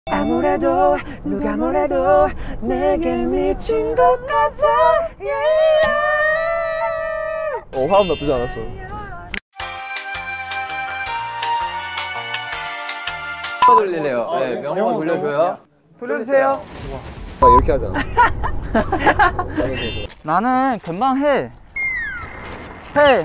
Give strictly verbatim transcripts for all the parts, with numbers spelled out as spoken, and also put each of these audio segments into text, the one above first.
아무래도 누가 뭐래도 내게 미친 것 같아. yeah. 어, 화음 나쁘지 않았어. 돌리래요. 네, 명호 돌려줘요. 돌려주세요. 아, 이렇게 하잖아. 나는 금방 해. 해.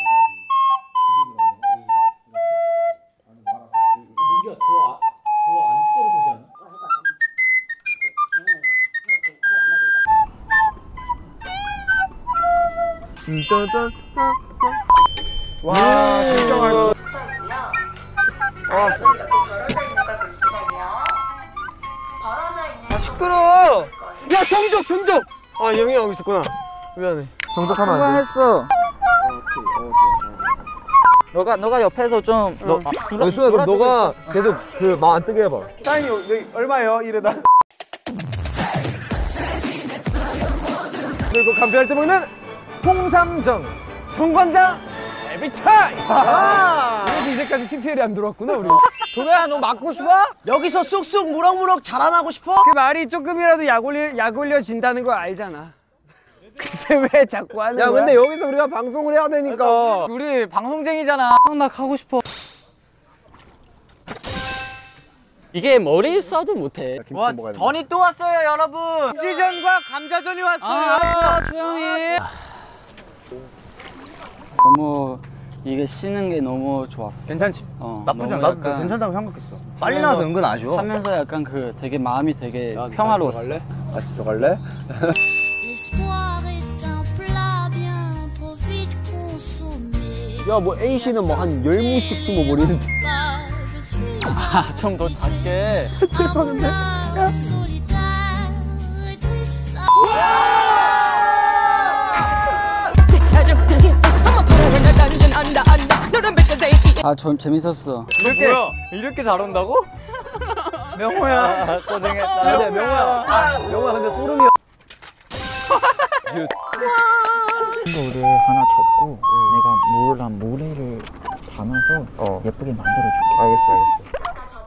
와, 진짜 많이. 아, 시끄러워. 야, 정적, 정적. 아, 영이 하고 있었구나. 미안해. 정적하면 안 돼. 금방 했어. 너가 너가 옆에서 좀 너. 아, 수아, 그럼 너가 계속 그 말 안 뜨게 해봐. 사인이 여기 얼마예요? 이러다. 그리고 간편할 때 먹는 홍삼정 정관장 에비차이. 아, 그래서 이제까지 피피엘이 안 들어왔구나 우리. 도배야 너 맞고 싶어? 여기서 쑥쑥 무럭무럭 자라나고 싶어? 그 말이 조금이라도 약 올려 약 올려진다는 걸 알잖아. 근데 왜 자꾸 하는 야, 거야? 근데 여기서 우리가 방송을 해야 되니까. 우리 방송쟁이잖아. 형 나 가고 싶어. 이게 머리 써도 못해. 와, 전이 또 왔어요, 여러분. 김치전과 감자전이 왔어요. 아, 주영이. 너무 이게 쉬는 게 너무 좋았어. 괜찮지? 어, 나쁘지 않아. 나도 괜찮다고 생각했어. 빨리 나와서 은근 아쉬워. 하면서 약간 그 되게 마음이 되게 평화로웠어. 다시 들어갈래? 야, 뭐 A씨는 뭐 한 열 무씩 숨어버리는데. 아, 좀 더 작게. 죄송한데. 아, 좀 재밌었어. 이렇게 이렇게 잘 온다고? 명호야. 고생했다. 근데 명호야. 명호야, 근데 소름이야. 이거를 하나 접고 내가 물랑 모래를 담아서 어. 예쁘게 만들어줄게. 알겠어, 알겠어.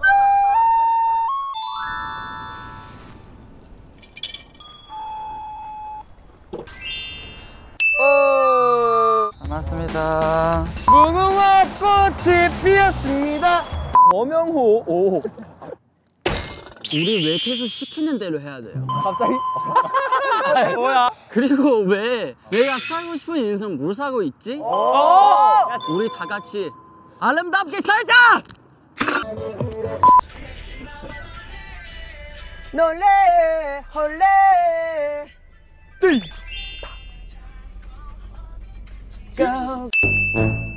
반갑습니다. 무궁화 꽃이 피었습니다. 어명호. 오. 우리 왜 계속 시키는 대로 해야 돼요? 갑자기? 뭐야? 그리고 왜 내가 살고 싶은 인생 뭘 살고 있지? 우리 다 같이 아름답게 살자! 놀래 헐래. go.